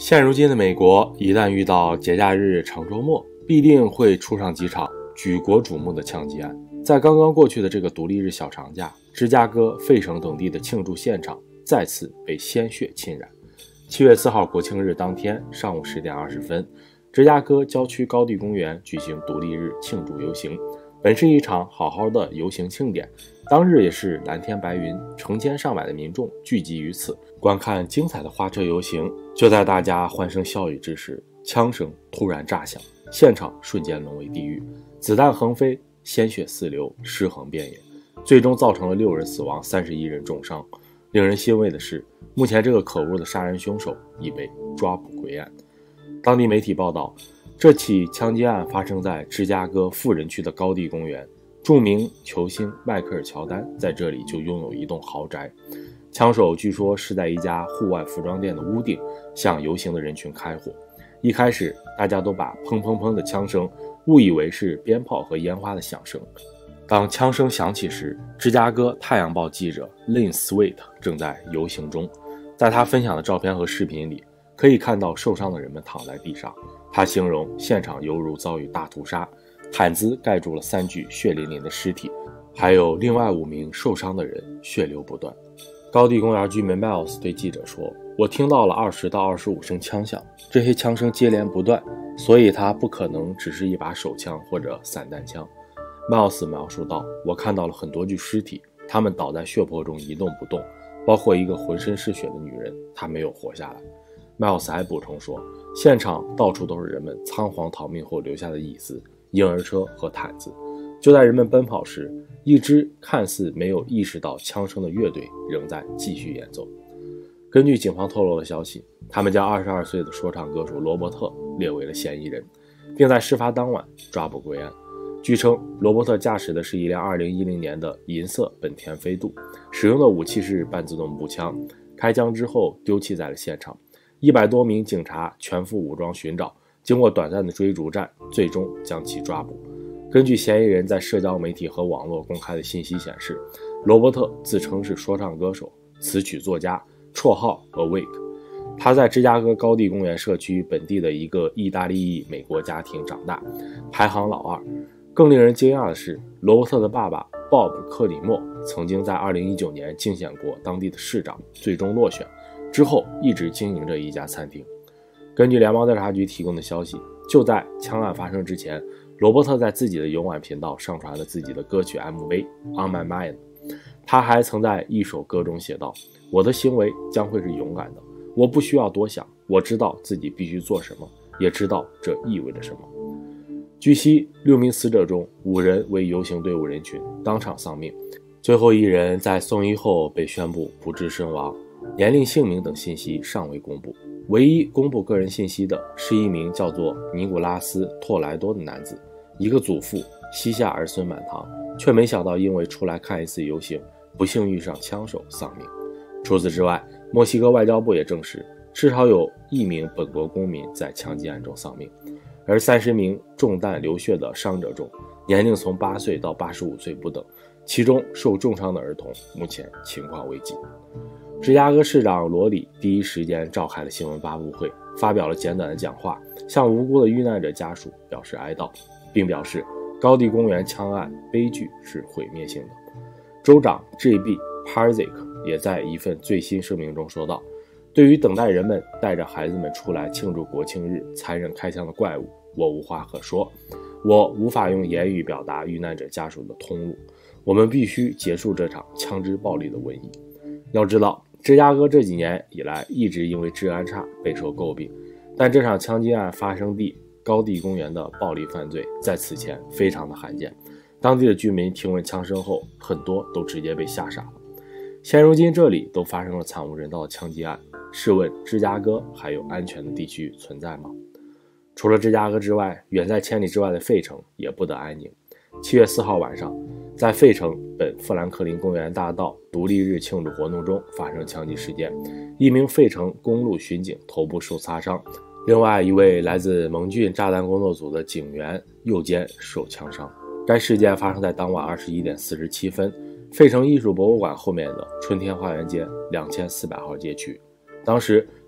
现如今的美国，一旦遇到节假日、长周末，必定会出上几场举国瞩目的枪击案。在刚刚过去的这个独立日小长假，芝加哥、费城等地的庆祝现场再次被鲜血浸染。7月4号国庆日当天上午10点20分，芝加哥郊区高地公园举行独立日庆祝游行。本是一场好好的游行庆典，当日也是蓝天白云，成千上百的民众聚集于此，观看精彩的花车游行。就在大家欢声笑语之时，枪声突然炸响，现场瞬间沦为地狱，子弹横飞，鲜血四流，尸横遍野，最终造成了6人死亡，31人重伤。令人欣慰的是，目前这个可恶的杀人凶手已被抓捕归案。当地媒体报道，这起枪击案发生在芝加哥富人区的高地公园，著名球星迈克尔·乔丹在这里就拥有一栋豪宅。枪手据说是在一家户外服装店的屋顶向游行的人群开火。一开始大家都把砰砰砰的枪声误以为是鞭炮和烟花的响声。当枪声响起时，芝加哥太阳报记者 Lynn Sweet 正在游行中，在他分享的照片和视频里，可以看到受伤的人们躺在地上。他形容现场犹如遭遇大屠杀，毯子盖住了3具血淋淋的尸体，还有另外5名受伤的人血流不断。高地公园居民 Miles 对记者说，我听到了20到25声枪响，这些枪声接连不断，所以它不可能只是一把手枪或者散弹枪。Miles 描述道，我看到了很多具尸体，他们倒在血泊中一动不动，包括一个浑身是血的女人，她没有活下来。Miles 还补充说，现场到处都是人们仓皇逃命后留下的椅子、婴儿车和毯子。就在人们奔跑时，一支看似没有意识到枪声的乐队仍在继续演奏。根据警方透露的消息，他们将22岁的说唱歌手罗伯特列为了嫌疑人，并在事发当晚抓捕归案。据称，罗伯特驾驶的是一辆2010年的银色本田飞度，使用的武器是半自动步枪，开枪之后丢弃在了现场。100多名警察全副武装寻找，经过短暂的追逐战，最终将其抓捕。根据嫌疑人在社交媒体和网络公开的信息显示，罗伯特自称是说唱歌手、词曲作家，绰号 Awake。他在芝加哥高地公园社区本地的一个意大利裔美国家庭长大，排行老2。更令人惊讶的是，罗伯特的爸爸 Bob 克里默曾经在2019年竞选过当地的市长，最终落选，之后一直经营着一家餐厅。根据联邦调查局提供的消息，就在枪案发生之前，罗伯特在自己的油管频道上传了自己的歌曲 MV On My Mind。 他还曾在一首歌中写道，我的行为将会是勇敢的，我不需要多想，我知道自己必须做什么，也知道这意味着什么。据悉，6名死者中5人为游行队伍人群，当场丧命，最后1人在送医后被宣布不治身亡，年龄、姓名等信息尚未公布。唯一公布个人信息的是一名叫做尼古拉斯·托莱多的男子，一个祖父，膝下儿孙满堂，却没想到因为出来看一次游行，不幸遇上枪手丧命。除此之外，墨西哥外交部也证实，至少有1名本国公民在枪击案中丧命，而30名中弹流血的伤者中，年龄从8岁到85岁不等，其中受重伤的儿童目前情况危急。芝加哥市长罗里第一时间召开了新闻发布会，发表了简短的讲话，向无辜的遇难者家属表示哀悼，并表示高地公园枪案悲剧是毁灭性的。州长 J.B. Parzik 也在一份最新声明中说道，对于等待人们带着孩子们出来庆祝国庆日残忍开枪的怪物，我无话可说，我无法用言语表达遇难者家属的痛怒，我们必须结束这场枪支暴力的瘟疫。要知道，芝加哥这几年以来一直因为治安差备受诟病，但这场枪击案发生地高地公园的暴力犯罪在此前非常的罕见，当地的居民听闻枪声后，很多都直接被吓傻了。现如今这里都发生了惨无人道的枪击案，试问芝加哥还有安全的地区存在吗？除了芝加哥之外，远在千里之外的费城也不得安宁。7月4号晚上，在费城本富兰克林公园大道独立日庆祝活动中发生枪击事件，一名费城公路巡警头部受擦伤，另外一位来自蒙郡炸弹工作组的警员右肩受枪伤。该事件发生在当晚21点47分，费城艺术博物馆后面的春天花园街2400号街区。当时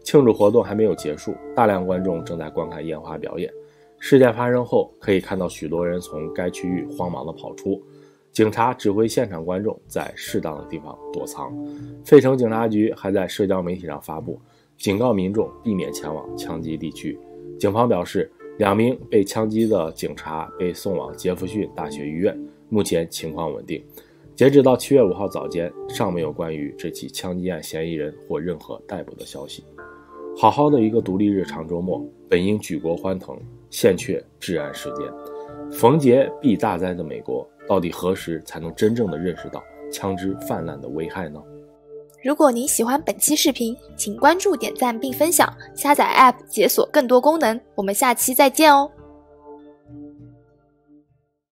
庆祝活动还没有结束，大量观众正在观看烟花表演。事件发生后，可以看到许多人从该区域慌忙地跑出，警察指挥现场观众在适当的地方躲藏。费城警察局还在社交媒体上发布，警告民众避免前往枪击地区。警方表示，2名被枪击的警察被送往杰弗逊大学医院，目前情况稳定。截止到7月5号早间，尚没有关于这起枪击案嫌疑人或任何逮捕的消息。好好的一个独立日长周末，本应举国欢腾，现却至暗时间。逢节必大灾的美国，到底何时才能真正的认识到枪支泛滥的危害呢？ 如果您喜欢本期视频，请关注、点赞并分享，下载 App 解锁更多功能。我们下期再见哦。